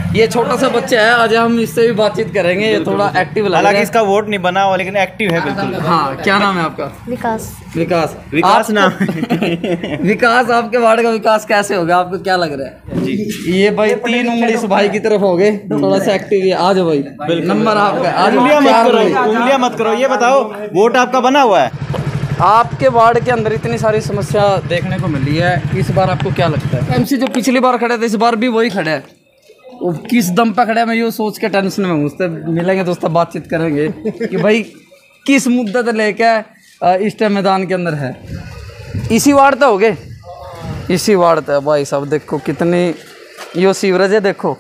ये छोटा सा बच्चा है, आज हम इससे भी बातचीत करेंगे। ये थोड़ा एक्टिव लग रहा है। हालांकि इसका वोट नहीं बना हुआ लेकिन एक्टिव है बिल्कुल। हाँ, क्या नाम है आपका? विकास। विकास। विकास नाम। विकास, आपके वार्ड का विकास कैसे होगा, आपको क्या लग रहा है जी? ये भाई 3 उंगली इस भाई की तरफ हो गए, थोड़ा सा एक्टिव है। आ जाओ भाई, नंबर आपका। उंगलियां मत करो, उंगलियां मत करो। ये बताओ, वोट आपका बना हुआ है? आपके वार्ड के अंदर इतनी सारी समस्या देखने को मिली है, इस बार आपको क्या लगता है? एमसी जो पिछली बार खड़े थे, इस बार भी वही खड़े हैं। वो किस दम पे खड़े हैं, मैं ये सोच के टेंशन में हूँ। उससे मिलेंगे तो उससे बातचीत करेंगे कि भाई किस मुद्दे से लेकर इस टाइम मैदान के अंदर है। इसी वार्ड तो हो गए, इसी वार्ड तो भाई साहब देखो कितनी यो सीवरेज है देखो,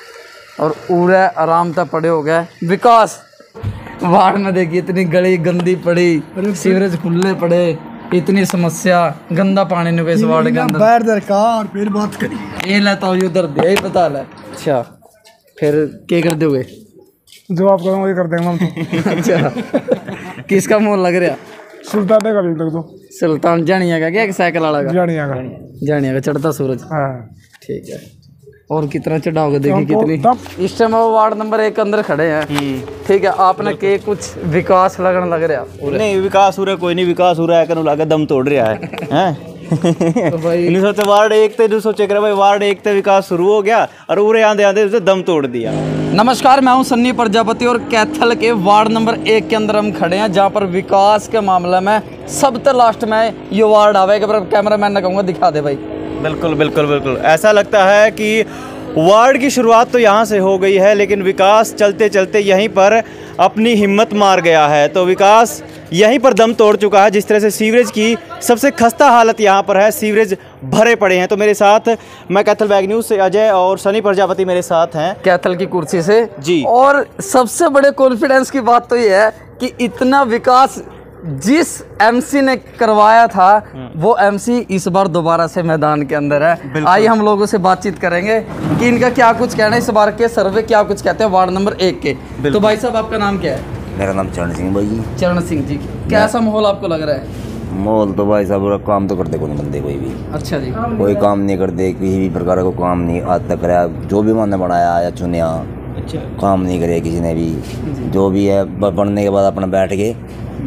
और पूरा आराम तक पड़े हो गए। विकास वार्ड में देखिए इतनी गली गंदी पड़ी, सीवरेज खुले पड़े, इतनी समस्या, गंदा पानी नहीं इस वार्ड के अंदर। बैठ दरकार फिर बात करिए। ये लेता हूँ उधर दे ही पता है। अच्छा, फिर क्या कर दोगे? जो आप करोगे कर देंगे हम। अच्छा, किसका मोल लग रहा? सुल्तान का लग दो। सुल्तान जानिया का क्या, साइकिल वाला का? जानिया का चढ़ता सूरज। हाँ ठीक है। और कितना चढ़ाओगे देखिए कितनी। इस टाइम वार्ड नंबर 1 के अंदर खड़े हैं, ठीक है। आपने के कुछ विकास लगन लग रहा? नहीं, विकास हो रहा कोई नहीं, विकास हो रहा है कनु लागे दम तोड़ रहा है हैं। तो भाई सोचे वार्ड 1 थे, जो सोचे भाई वार्ड 1 थे विकास शुरू हो गया और उरे आंधे आंधे उसे दम तोड़ दिया। नमस्कार, मैं हूं सन्नी प्रजापति और कैथल के वार्ड नंबर 1 के अंदर हम खड़े हैं, जहां पर विकास के मामले में सबसे लास्ट में ये वार्ड आवेगा। कैमरा मैन ने कहूँगा दिखा दे भाई। बिल्कुल बिल्कुल बिल्कुल, ऐसा लगता है कि वार्ड की शुरुआत तो यहाँ से हो गई है, लेकिन विकास चलते चलते यहीं पर अपनी हिम्मत मार गया है। तो विकास यहीं पर दम तोड़ चुका है। जिस तरह से सीवरेज की सबसे खस्ता हालत यहाँ पर है, सीवरेज भरे पड़े हैं। तो मेरे साथ मैं कैथल बैग न्यूज़ से अजय और सनी प्रजापति मेरे साथ हैं कैथल की कुर्सी से जी। और सबसे बड़े कॉन्फिडेंस की बात तो ये है कि इतना विकास जिस एमसी ने करवाया था वो एमसी इस बार दोबारा से मैदान के अंदर है। आइए हम लोगों से बातचीत करेंगे कि इनका क्या कुछ कहना है, इस बार के सर्वे क्या कुछ कहते हैं वार्ड नंबर 1 के। तो भाई साहब, आपका नाम क्या है? मेरा नाम चरण सिंह भाई जी। चरण सिंह जी, कैसा माहौल आपको लग रहा है? माहौल तो भाई साहब काम तो करते कोई बंदे, कोई भी। अच्छा जी। कोई काम नहीं करते, किसी भी प्रकार का काम नहीं आज तक कराया। जो भी मैंने बनाया या चुनिया, अच्छा, काम नहीं करे किसी ने भी। जो भी है बनने के बाद अपना बैठ के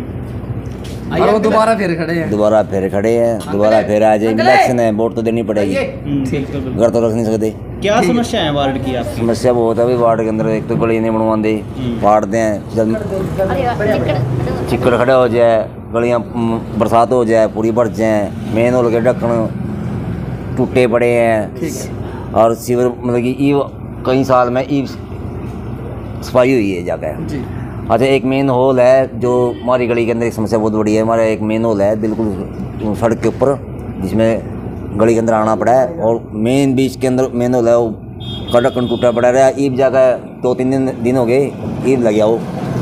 और वो दोबारा फिर खड़े हैं। दोबारा फिर खड़े हैं, दोबारा फिर आ जाएंगे। इलेक्शन है, वोट तो देनी पड़ेगी, घर तो रख नहीं सकते। क्या समस्या है वार्ड की आपकी? समस्या बहुत है भाई वार्ड के अंदर। एक तो गली नहीं बनवाते, फाड़ते हैं, जब चिक्कड़ खड़े हो जाए, गलियाँ बरसात हो जाए पूरी भर जाए, मेन होल के ढक्कन टूटे पड़े हैं, और सीवर मतलब कि कई साल में ई सफाई हुई है जाकर। अच्छा, एक मेन होल है जो हमारी गली के अंदर एक समस्या बहुत बड़ी है। हमारा एक मेन होल है बिल्कुल सड़क के ऊपर, जिसमें गली के अंदर आना पड़ा है, और मेन बीच के अंदर मेन होल है वो का ढक्कन टूटा पड़ा रहा। ईब जाकर 2-3 दिन हो गए, ईब लग गया वो।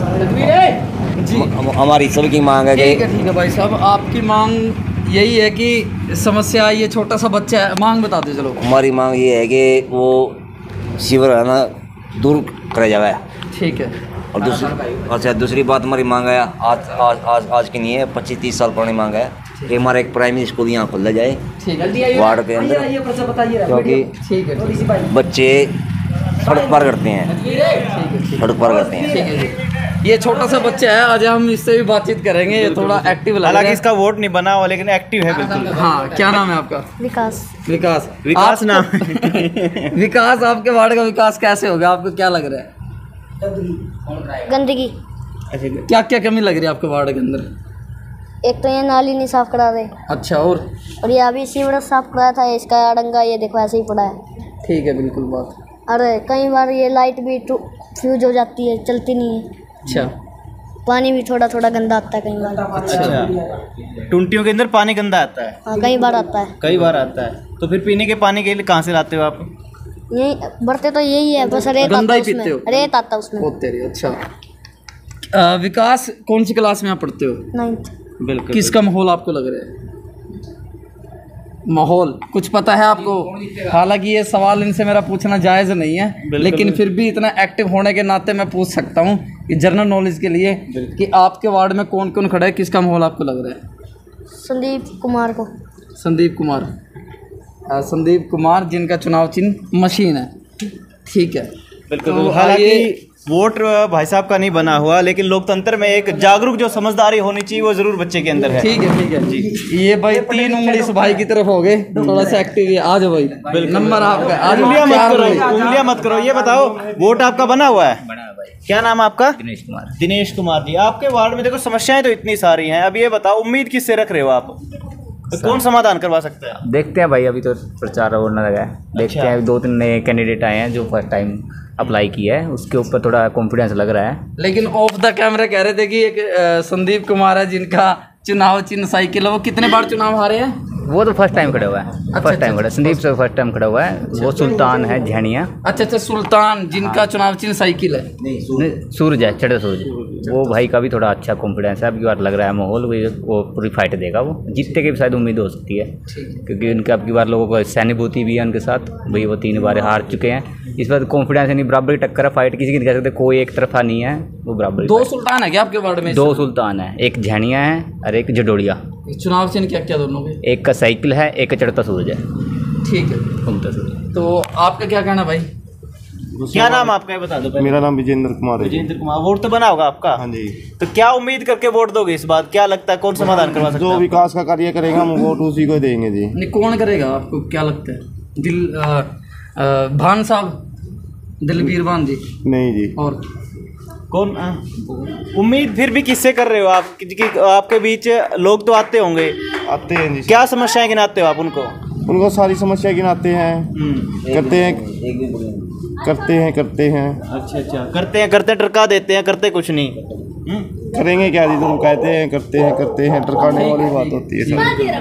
हमारी सबकी मांग है कि ठीक है भाई साहब, आपकी मांग यही है कि समस्या ये छोटा सा बच्चा है, मांग बता दो। चलो, हमारी मांग ये है कि वो सीवर है ना दूर करा जाए। ठीक है। और दूसरी बात हमारी मांग है, आज की नहीं है, 25-30 साल पुरानी मांग है कि हमारा एक प्राइमरी स्कूल यहाँ खोला जाए वार्ड के अंदर, क्योंकि बच्चे सड़क पार करते हैं, सड़क पार करते हैं। ये छोटा सा बच्चा है, आज हम इससे भी बातचीत करेंगे। ये थोड़ा एक्टिव लग रहा है। हालांकि इसका वोट नहीं बना हुआ लेकिन एक्टिव है बिल्कुल। हाँ, क्या नाम है आपका? विकास। विकास। विकास नाम। विकास, आपके वार्ड का विकास कैसे होगा, आपको क्या लग रहा है? गंदगी। क्या क्या कमी लग रही है आपके वार्ड के अंदर? एक तो ये नाली नहीं साफ करा रहे। अच्छा, और ये अभी सीवरेज साफ कराया था, इसका अड़ंगा ये देखो ऐसे ही पड़ा है। ठीक है, बिल्कुल बात। अरे कई बार ये लाइट भी फ्यूज हो जाती है, चलती नहीं है। अच्छा, पानी भी थोड़ा थोड़ा गंदा आता है कई बार। अच्छा, टुंटियों के अंदर पानी गंदा आता है? हाँ, कई बार आता है। कई बार आता है। तो फिर पीने के पानी के लिए कहाँ से लाते हो आप? यही बरते तो यही है, बस रेत गंदा आता ही उसमें, पीते हो? रेत आता उसमें। अच्छा, विकास कौन सी क्लास में आप पढ़ते हो? 9th। बिल्कुल। किसका माहौल आपको लग रहा है? माहौल कुछ पता है आपको? हालांकि ये सवाल इनसे मेरा पूछना जायज़ नहीं है, लेकिन फिर भी इतना एक्टिव होने के नाते मैं पूछ सकता हूँ कि जनरल नॉलेज के लिए कि आपके वार्ड में कौन कौन खड़ा है, किसका माहौल आपको लग रहा है? संदीप कुमार को। संदीप कुमार, संदीप कुमार जिनका चुनाव चिन्ह मशीन है। ठीक है। बिल्कुल तो हालांकि वोट भाई साहब का नहीं बना हुआ, लेकिन लोकतंत्र में एक जागरूक जो समझदारी होनी चाहिए वो जरूर बच्चे के अंदर है। ठीक है जी। ये भाई 3 उंगली इस भाई की तरफ हो गए, थोड़ा सा एक्टिव है। आ जाओ भाई, नंबर आपका। आज उंगलियां मत करो, उंगलियां मत करो। ये बताओ वोट आपका बना हुआ है? बना है भाई। क्या नाम है आपका? दिनेश कुमार। दिनेश कुमार जी, आपके वार्ड में देखो समस्याएं तो इतनी सारी हैं, अब ये बताओ उम्मीद किससे रख रहे हो आप? तो कौन समाधान करवा सकता है? देखते हैं भाई, अभी तो प्रचार होने लगा है, देखते हैं। 2-3 नए कैंडिडेट आए हैं जो फर्स्ट टाइम अप्लाई किया है, उसके ऊपर थोड़ा कॉन्फिडेंस लग रहा है। लेकिन ऑफ द कैमरा कह रहे थे कि एक संदीप कुमार है जिनका चुनाव चिन्ह साइकिल है, वो कितने बार चुनाव हारे हैं? वो तो फर्स्ट टाइम खड़ा हुआ है, फर्स्ट टाइम खड़ा। संदीप से फर्स्ट टाइम खड़ा हुआ है। वो सुल्तान है झेड़िया। अच्छा, सुल्तान जिनका चुनाव चिन्ह साइकिल है। नहीं, सूरज है, चढ़े सूरज। वो भाई का भी थोड़ा अच्छा कॉन्फिडेंस है, अब की बार लग रहा है माहौल वो पूरी फाइट देगा। वो जीतने की भी शायद उम्मीद हो सकती है, क्योंकि उनके अब की बार लोगों को सहानुभूति भी है उनके साथ। भाई वो 3 बार हार चुके हैं, इस बार कॉन्फिडेंस नहीं, बराबर की टक्कर है। फाइट किसी की नहीं कह सकते, कोई एक तरफा नहीं है, वो बराबर। 2 सुल्तान है क्या आपके वार्ड में? 2 सुल्तान है, एक झेड़िया है और एक जडोड़िया। चुनाव चिन्ह क्या क्या दोनों के? एक का साइकिल है, एक का चढ़ता सूरज है, ठीक है। घूमता सूरज। तो आपका क्या कहना भाई? क्या नाम आपका है बता दो पहले। मेरा नाम विजेंद्र कुमार है। विजेंद्र कुमार। वोट तो बना होगा आपका? हाँ जी। तो क्या उम्मीद करके वोट दोगे इस बात? क्या लगता है कौन समाधान करवा सकता जो है? विकास का कार्य करेगा हम वोट उसी को देंगे जी। नहीं, कौन करेगा आपको क्या लगता है? भान साहब, दिलबीर भान जी? नहीं जी। और कौन? उम्मीद फिर भी किससे कर रहे हो आप? कि आपके बीच लोग तो आते होंगे, आते हैं जी। क्या समस्याएं गिनाते हो आप उनको? उनको सारी समस्या गिनाते हैं, करते हैं। अच्छा, करते हैं टरका देते हैं, करते कुछ नहीं। करेंगे क्या जी, तुम कहते हैं करते हैं टरकाने वाली बात होती है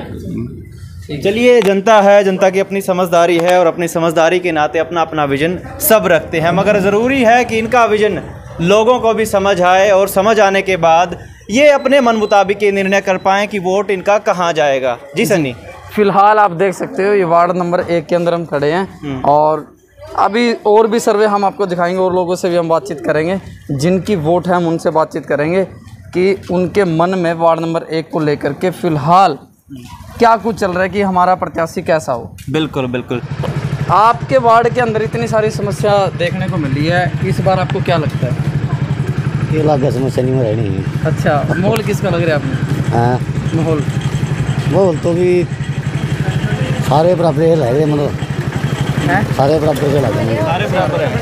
सर। चलिए, जनता है, जनता की अपनी समझदारी है और अपनी समझदारी के नाते अपना अपना विजन सब रखते हैं, मगर ज़रूरी है कि इनका विजन लोगों को भी समझ आए और समझ आने के बाद ये अपने मन मुताबिक ये निर्णय कर पाएँ कि वोट इनका कहाँ जाएगा। जी सन्नी। फिलहाल आप देख सकते हो ये वार्ड नंबर 1 के अंदर हम खड़े हैं, और अभी और भी सर्वे हम आपको दिखाएंगे और लोगों से भी हम बातचीत करेंगे। जिनकी वोट है हम उनसे बातचीत करेंगे कि उनके मन में वार्ड नंबर 1 को लेकर के फ़िलहाल क्या कुछ चल रहा है, कि हमारा प्रत्याशी कैसा हो। बिल्कुल बिल्कुल। आपके वार्ड के अंदर इतनी सारी समस्या देखने को मिली है, इस बार आपको क्या लगता है? ये लगा समस्या नहीं हो रही नहीं। अच्छा, माहौल किसका लग रहा है आपने? हाँ, माहौल तो भी सारे बराबर लग रहे, मतलब है, सारे बराबर के लग रहे हैं। सारे बराबर है।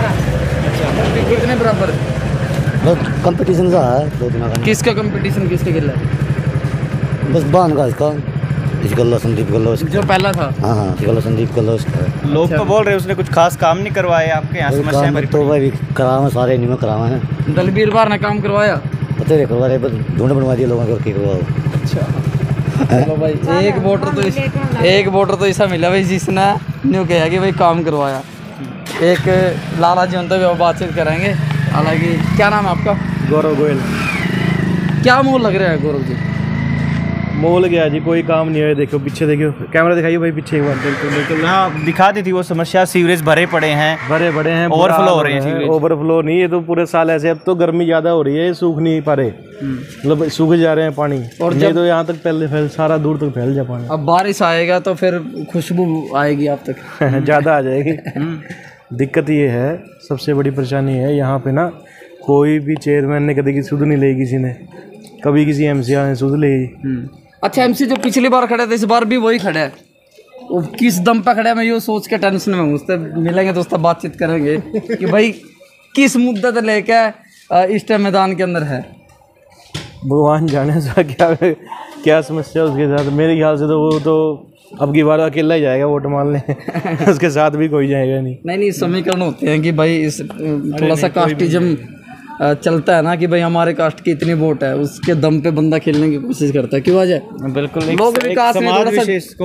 कितने बराबर? मतलब कंपटीशन सा है 2 दिनों का। किसका कंपटीशन किसके गिल्ला है? बस बान का इसका, इस गल्ला संदीप गल्ला जो पहला था। हाँ, इस गल्ला संदीप गल्ला उसका। लोग तो बोल रहे हैं उसने कुछ खास काम नहीं करवाए आपके यहाँ, समस्याएं भरी तो भाई करावा सारे नहीं में करावा है। दलबीर बार ने काम करवाया? पता है करवा रहे, बस ढूंढ बनवा दिया लोगों को करवाओ। अच्छा, चलो भाई, एक वोटर तो ऐसा मिला भाई जिसने न्यू कहा कि भाई काम करवाया। एक लाला जी उनसे भी बातचीत करेंगे। हालांकि क्या नाम है आपका? गौरव गोयल। क्या मोल लग रहा है गौरव जी? मोल गया जी, कोई काम नहीं है। देखो पीछे, देखियो कैमरा दिखाइए भाई पीछे एक बार। बिल्कुल। हाँ, दिखा दी थी वो समस्या। सीवरेज भरे पड़े हैं, भरे बड़े हैं, ओवरफ्लो हो रहे हैं सीवरेज। ओवरफ्लो नहीं, ये तो पूरे साल ऐसे। अब तो गर्मी ज़्यादा हो रही है, सूख नहीं पा रहे, मतलब सूख जा रहे हैं पानी। और नहीं तो यहाँ तक पहले सारा दूर तक फैल जाए पानी। अब बारिश आएगा तो फिर खुशबू आएगी आप तक। ज़्यादा आ जाएगी। दिक्कत ये है, सबसे बड़ी परेशानी है यहाँ पे ना, कोई भी चेयरमैन ने कभी सुध नहीं ली किसी ने, कभी किसी MCA ने सुध ली। अच्छा, MC जो पिछली बार खड़े थे इस बार भी वही खड़े है, वो किस दम पे खड़े है मैं ये सोच के टेंशन में हूँ। उससे मिलेंगे तो उससे बातचीत करेंगे कि भाई किस मुद्दे से लेके इस टाइम मैदान के अंदर है। भगवान जाने सा क्या समस्या उसके साथ। मेरे ख्याल से तो वो तो अब की बार अकेला ही जाएगा वोट मारने। उसके साथ भी कोई जाएगा नहीं। नहीं, समीकरण होते हैं कि भाई इस थोड़ा सा कास्टिज्म चलता है ना, कि भाई हमारे कास्ट की इतनी वोट है, उसके दम पे बंदा खेलने की कोशिश करता है। क्यों वजह? बिल्कुल। लोग विकास में थोड़ा सा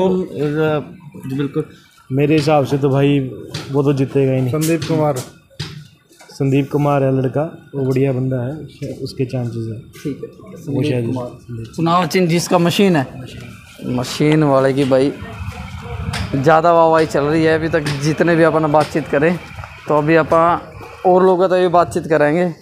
बिल्कुल। मेरे हिसाब से तो भाई वो तो जीतेगा ही नहीं। संदीप कुमार है लड़का, वो बढ़िया बंदा है, उसके चांसेस है। ठीक है, वो शायद चुनाव चिन्ह जिसका मशीन है, मशीन वाले की भाई ज़्यादा वाहवाही चल रही है अभी तक। जितने भी अपन बातचीत करें तो अभी अपन और लोगों तो ये बातचीत करेंगे।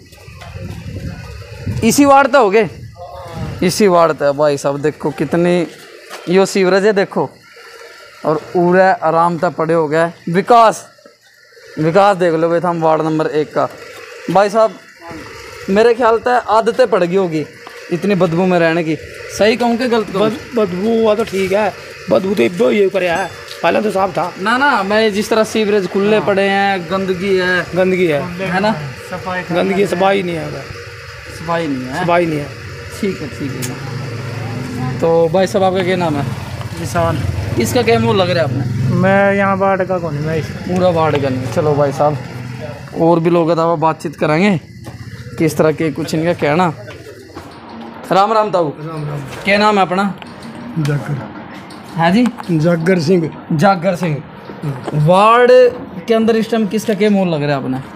इसी वार्ड तो हो गए, इसी वार्ड तो भाई साहब देखो कितनी यो सीवरेज है देखो, और पूरा आराम तक पड़े हो गया। विकास विकास देख लो भाई, हम वार्ड नंबर 1 का। भाई साहब मेरे ख्याल से आदतें पड़ गई होगी इतनी बदबू में रहने की, सही कहूँ कि गलत कहूँ? बदबू हुआ तो ठीक है, बदबू तो इब्बो ये करे है, पहले तो साफ था ना ना, मैं जिस तरह सीवरेज खुले पड़े हैं, गंदगी है है ना, गंदगी सफाई नहीं है उधर, सफाई नहीं है, सफाई नहीं है। ठीक है। तो भाई साहब आपका क्या नाम है? किसान। इसका क्या मुँह लग रहा है आपने? मैं यहाँ वार्ड का कौन, मैं पूरा वार्ड का नहीं। चलो भाई साहब और भी लोग था बातचीत कराएंगे किस तरह के कुछ इनका कहना। राम राम ताऊ, क्या नाम है अपना? जागर। है जी? जागर सिंह। जागर सिंह। वार्ड के अंदर इस टाइम किसका क्या मोल लग रहा है अपना?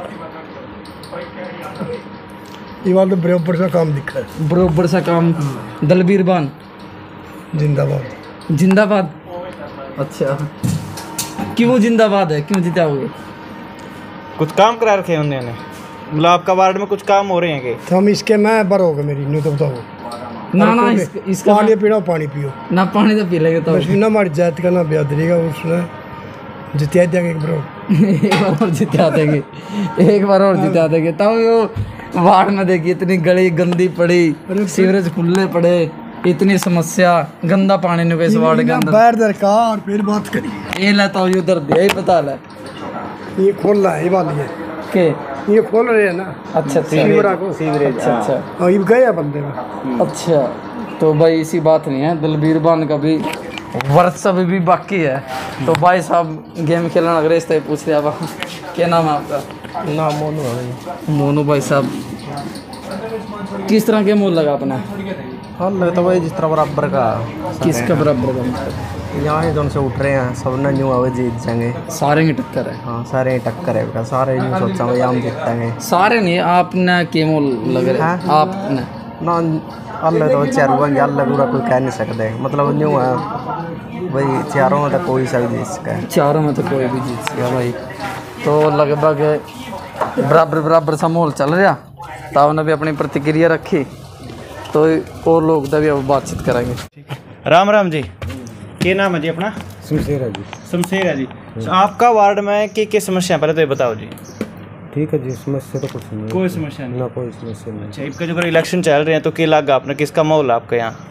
ये वाला तो बराबर सा काम दिखा है, बरोबर सा काम। दलबीर बान जिंदाबाद। जिंदाबाद। अच्छा, क्यों जिंदाबाद है, क्यों जिताओगे? कुछ काम करा रखे हैं उन्होंने, मतलब आपका वार्ड में कुछ काम हो रहे हैं कि? तो हम इसके मैं भर होगा मेरी, नहीं तो बताओ। ना इसका पानी पीना, पानी पियो ना, पानी तो पी लेंगे तो बस ना, हमारी जात का ना बेदरीगा उसने जितिया देंगे ब्रो। एक बार और जिता देंगे, एक बार और जिता देंगे। तब वो वार्ड में देखिए इतनी गली गंदी पड़ी, सीवरेज खुले पड़े, इतनी समस्या, गंदा पानी नहीं इस वार्ड के अंदर। बैठ दरकार फिर बात करिए। ये लेता हूँ उधर दे ही पता है ये खोल रहा है, ये वाली है के ये खोल रहे हैं ना। अच्छा सीवरा को, सीवरेज। अच्छा और ये गया बंदे में। अच्छा, तो भाई इसी बात नहीं है, दलबीर बान का भी वर्ष अभी भी बाकी है। तो भाई साहब गेम खेलना लग रहे इस तरह पूछ लिया। क्या नाम है आपका? नाम मोनू है। मोनू भाई साहब किस तरह के मोल लगा अपना? हाँ लगता भाई जिस तरह बराबर का। किसका बराबर का मतलब? यहाँ ही दोनों से उठ रहे हैं, सब ना न्यू आवे जीत जाएंगे। सारे की टक्कर है? हाँ सारे टक्कर है बेटा, सारे न्यू सोचा भाई हम जीतेंगे। सारे नहीं, आपने के मोल लग रहे हैं? आपने ना अल्लाह तो चारों बन अल्लाह पूरा कोई कह नहीं सकते, मतलब न्यू है भाई, चारों में तो कोई सा भी जीत सका है। चारों में तो कोई भी जीत सका भाई। तो लगभग बराबर बराबर सा माहौल चल रहा। ताऊ ने भी अपनी प्रतिक्रिया रखी, तो और लोग तो भी अब बातचीत करेंगे। राम राम जी, क्या नाम है जी अपना? शमशेर है जी। शमशेर है जी। तो आपका वार्ड में क्या समस्या है पहले तो ये बताओ जी। ठीक है जी, समस्या तो कुछ नहीं, कोई समस्या नहीं? ना कोई समस्या नहीं। अच्छा, इसका जो इलेक्शन चल रहे हैं तो क्या लगा आपने, किसका माहौल है आपके यहाँ?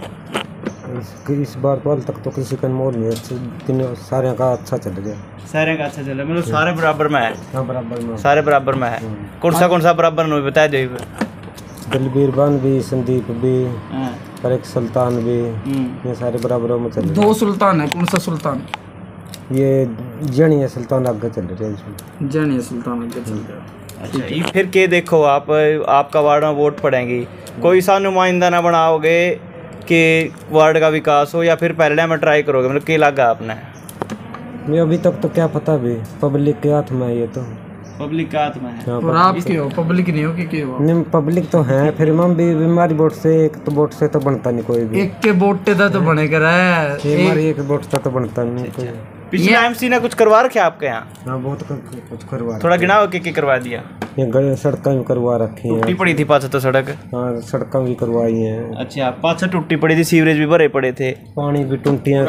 इस बार तो हाल तक तो किसी का मोल नहीं है, सारे का अच्छा चल गया। सारे का अच्छा चल रहा है, मतलब सारे बराबर में है? हाँ बराबर में, सारे बराबर में है। कौन सा बराबर में बता दो। दलबीर बान भी, संदीप भी, और एक सुल्तान भी, ये सारे बराबर में चल रहे। दो सुल्तान है, कौन सा सुल्तान? ये जनी है सुल्तान आगे चल रहे हैं इसमें। जनी सुल्तान आगे चल रहा है। अच्छा, ये फिर के देखो आप, आपका वार्ड में वोट पड़ेंगी, कोई सा नुमाइंदा ना बनाओगे कि वार्ड का विकास हो, या फिर पहले में ट्राई करोगे, मतलब क्या लगा आपने? मैं अभी तक तो क्या पता भी, पब्लिक के हाथ में है ये तो। पब्लिक का हाथ में है। हाँ, और आप क्यों पब्लिक नहीं हो कि क्यों हो? नहीं पब्लिक तो है, फिर हम भी हमारी वोट से, एक तो वोट से तो बनता नहीं कोई भी। एक के वोट तो बने कर हमारी एक वोट से तो बनता नहीं कोई। पिछले एमसी ने कुछ करवा रखे आपके यहाँ? हाँ बहुत कुछ करवा, थोड़ा गिनाओ के करवा दिया। ये सड़कें भी करवा रखी हैं। टूटी पड़ी थी पास तो सड़क। हाँ सड़कें भी करवाई हैं। अच्छा, पास टूटी पड़ी थी, सीवरेज भी भरे पड़े थे, पानी भी टूटियाँ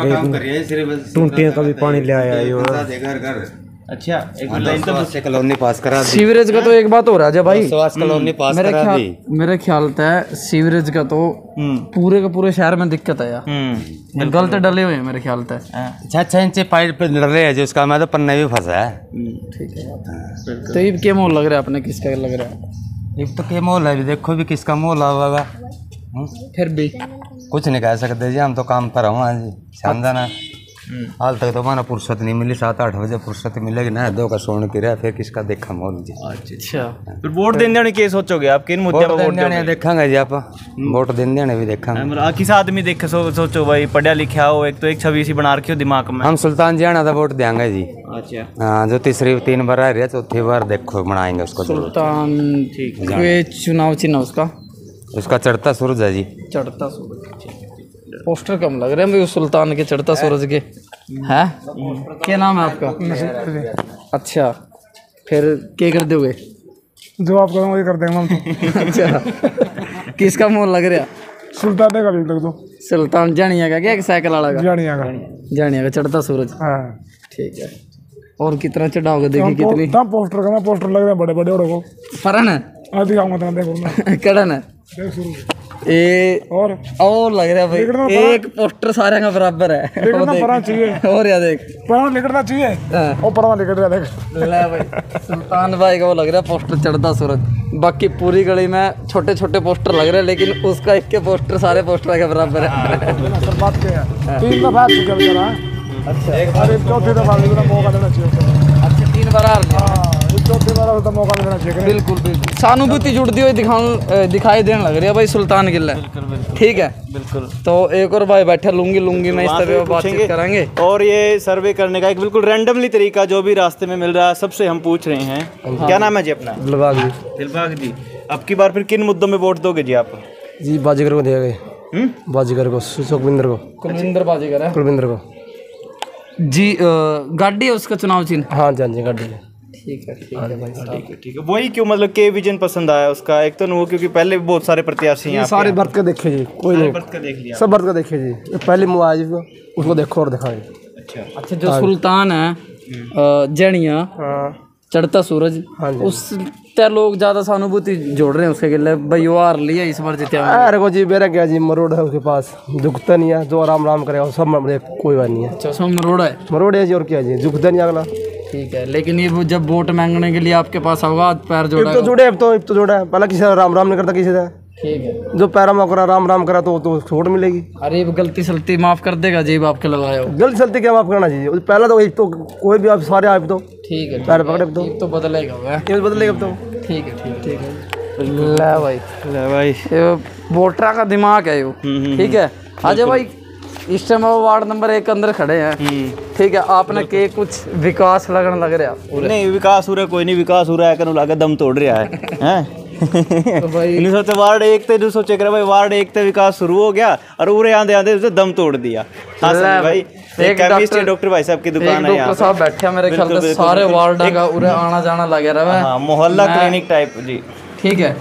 का भी पानी ले आया ये। अच्छा, एक कॉलोनी पास करा दी। सीवरेज का तो एक बात हो रहा है भाई, कॉलोनी पास करा दी। मेरे ख्याल से सीवरेज का तो पूरे का पूरे शहर में दिक्कत है यार, गलत डले हुए हैं मेरे ख्याल से। 6 इंच पाइप पे डर रहे हैं जिसका मैं तो पन्ने भी फंसा है। ठीक है, तो ये क्या मोल लग रहा है अपने, किसका लग रहा है? एक तो क्या मोल है, देखो भी किसका मोल होगा। फिर भी कुछ नहीं कह सकते जी, हम तो काम पर हूँ जी, शानदार। हाल तक तो माना फुर्सत नहीं मिली, 7-8 बजे फुर्सत मिलेगी ना, 2 का सोने की रहा, फिर किसका देखा मोल जी। अच्छा, फिर वोट देने के सोचोगे आप, किन मुद्दे पर वोट देने देखेंगे जी, आप वोट देने भी देखेंगे। किस आदमी देखे सोचो भाई, पढ़ा लिखा हो, एक तो एक छवि सी बना रखी हो दिमाग में। हम सुल्तान जी आना था वोट देंगे जी। अच्छा, हाँ, जो 3 बार आ रही है, चौथी बार देखो बनाएंगे उसको। सुल्तान ठीक है, चुनाव चिन्ह उसका चढ़ता सूरज है जी। चढ़ता सूरज, पोस्टर कम लग रहे हैं भाई सुल्तान के, चढ़ता सूरज के हैं। क्या नाम है आपका? अच्छा, फिर क्या कर दोगे? जो आप करोगे कर देंगे हम। अच्छा, किसका मोल लग रहा? सुल्तान का भी लग दो। सुल्तान जानिया का क्या, साइकिल वाला का? जानिया का। जानिया का चढ़ता सूरज। हाँ ठीक है, और कितना चढ़ाओगे, देखिए कितनी पोस्टर का पोस्टर लग रहे हैं बड़े बड़े को फरन है। दिखाऊंगा तेरा, देखो कड़न है ये और लग रहा है भाई, एक पोस्टर सारे का बराबर है। चाहिए और या देख लिखना चाहिए और पढ़ना लिख रहा देख ले भाई, सुल्तान भाई का वो लग रहा है पोस्टर चढ़ता सूरज। बाकी पूरी गली में छोटे छोटे पोस्टर लग रहे हैं, लेकिन उसका एक के पोस्टर सारे पोस्टर के बराबर है। बात क्या है, 3 दफा चुका बेचारा। अच्छा, एक चौथी दफा मौका देना चाहिए। अच्छा, 3 बार हार गया, चौथी बार तो मौका देना चाहिए। बिल्कुल बिल्कुल, सहानुभूति जुड़ती हुई दिखाई देने लग रही है भाई सुल्तान किला। ठीक है, बिल्कुल। तो एक और भाई बैठे, लूंगी मैं इस तरह बातचीत करेंगे। और ये सर्वे करने का एक बिल्कुल रैंडमली तरीका जो भी रास्ते में मिल रहा है सबसे हम पूछ रहे हैं। क्या नाम है जी अपना? दिलबाग जी। दिलबाग जी, अब की बार फिर किन मुद्दों में वोट दोगे जी आप? जी बाजीगर को दिया गया, बाजीगर को, सुखविंदर को, कुलविंदर बाजीगर है, कुलविंदर को जी। गाड़ी है उसका चुनाव चिन्ह? हाँ जी गाड़ी है। ठीक है भाई, ठीक है। वही क्यों, मतलब के विजन पसंद आया उसका? एक तो वो क्योंकि पहले भी बहुत सारे प्रत्याशी हैं, सारे बर्त के देखे जी, कोई नहीं बर्त का देख लिया, सब बर्त का देखे जी। पहले मुआज उसको देखो और दिखाए। अच्छा, जो सुल्तान है जनिया चढ़ता सूरज, उस ते लोग ज्यादा सहानुभूति जोड़ रहे हैं उसके लिए भाई, वो हार लिया इस बार जीते। अरे को जी मेरा क्या जी, मरोड़ है उसके पास, दुखता नहीं है, जो आराम आराम करेगा सब कोई बात नहीं है। अच्छा, सब मरोड़ है जी, और क्या जी, दुखता नहीं अगला। ठीक है, लेकिन ये जब वोट मांगने के लिए आपके पास होगा, पैर जोड़ा तो जुड़े, अब तो जोड़ा है, पहले किसी राम राम नहीं करता किसी से। ठीक है, जो पैरा में करा राम राम करा तो छोड़ मिलेगी। अरे गलती सलती माफ कर देगा जेब आपके लगाया हो। गलती सलती क्या माफ करना चाहिए, पहला तो कोई भी आप सारे आप तो ठीक है, पैर पकड़े तो बदलेगा, बदलेगा तो। ठीक है, ठीक है। ले भाई वोटरा का दिमाग है यो। ठीक है, अजय भाई इस टाइम वार्ड नंबर 1 के अंदर खड़े हैं। ठीक है, आपने के कुछ विकास लगन लग रहा? नहीं, विकास हो रहा कोई नहीं, विकास हो रहा है कनु लागे दम तोड़ रहा है। तो भाई सोचे वार्ड 1 ते जो सोचे करे भाई वार्ड 1 ते विकास शुरू हो गया और उरे आंदे आंदे उसे दम तोड़ दिया। हाँ भाई, एक केमिस्ट डॉक्टर भाई साहब की दुकान है, डॉक्टर साहब बैठे हैं, मेरे ख्याल से सारे वार्ड का उरे आना जाना लगे रहा है, मोहल्ला क्लिनिक टाइप जी। ठीक है,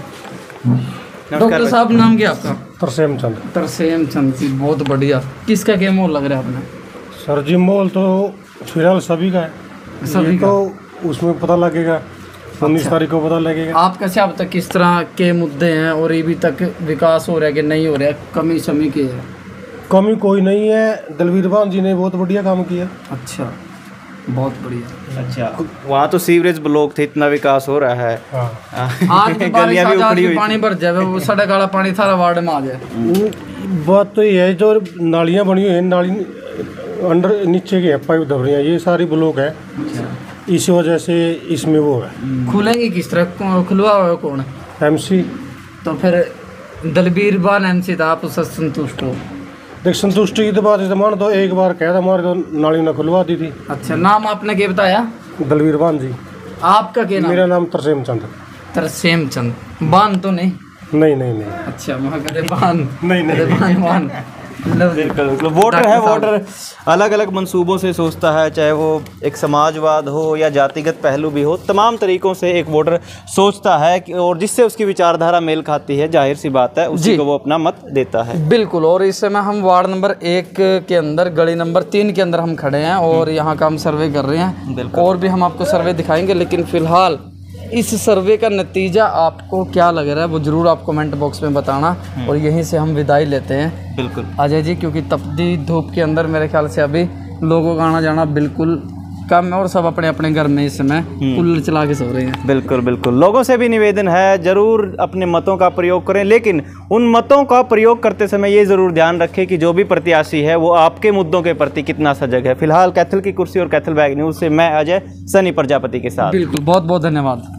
डॉक्टर साहब नाम क्या आपका? तरसेम चंद। तरसेम चंद जी, बहुत बढ़िया। किसका क्या मोल लग रहा है आपने? सर जी मोल तो फिलहाल सभी का है, सभी तो उसमें पता लगेगा 19 तारीख को पता लगेगा। आप कैसे अब तक किस तरह के मुद्दे हैं और अभी तक विकास हो रहा है कि नहीं हो रहा है, कमी शमी की है? कमी कोई नहीं है, दलवीर बान जी ने बहुत बढ़िया काम किया। अच्छा, बहुत बढ़िया। अच्छा, वहाँ तो सीवरेज ब्लॉक थे, इतना विकास हो रहा है। आज गलियां भी उखड़ी हुई, पानी भर जाए, वो सड़क वाला पानी सारा वार्ड में आ जाए। बात तो ये है, जो नालियाँ बनी हुई है, नाली अंडर नीचे की पाइप दब रही है, ये सारी ब्लॉक है, इस वजह से इसमें वो है। खुलेंगी किस तरह? खुलवा हुआ कौन है? MC। तो फिर दलबीर बान MC था, आप उससे संतुष्ट हो? देख, संतुष्टि की तो बात है, मान तो एक बार कहा था हमारे तो नाली न खुलवा दी थी। अच्छा, नाम आपने क्या बताया? दलवीर बान जी। आपका क्या नाम? मेरा नाम तरसेम चंद। तरसेम चंद, बान तो नहीं? नहीं। अच्छा, वहाँ कहते बान नहीं बान। बिल्कुल, वोटर है, वोटर अलग अलग मंसूबों से सोचता है, चाहे वो एक समाजवाद हो या जातिगत पहलू भी हो, तमाम तरीकों से एक वोटर सोचता है कि और जिससे उसकी विचारधारा मेल खाती है, जाहिर सी बात है उसी को वो अपना मत देता है। बिल्कुल, और इस समय हम वार्ड नंबर 1 के अंदर गली नंबर 3 के अंदर हम खड़े हैं और यहाँ का हम सर्वे कर रहे हैं, और भी हम आपको सर्वे दिखाएंगे, लेकिन फिलहाल इस सर्वे का नतीजा आपको क्या लग रहा है वो ज़रूर आप कमेंट बॉक्स में बताना, और यहीं से हम विदाई लेते हैं। बिल्कुल अजय जी, क्योंकि तपती धूप के अंदर मेरे ख्याल से अभी लोगों का आना जाना बिल्कुल कम है और सब अपने अपने घर में इस समय कूलर चला के सो रहे हैं। बिल्कुल बिल्कुल, लोगों से भी निवेदन है, ज़रूर अपने मतों का प्रयोग करें, लेकिन उन मतों का प्रयोग करते समय ये ज़रूर ध्यान रखें कि जो भी प्रत्याशी है वो आपके मुद्दों के प्रति कितना सजग है। फिलहाल कैथल की कुर्सी और कैथल बैग न्यूज़ से मैं अजय सनी प्रजापति के साथ। बिल्कुल, बहुत बहुत धन्यवाद।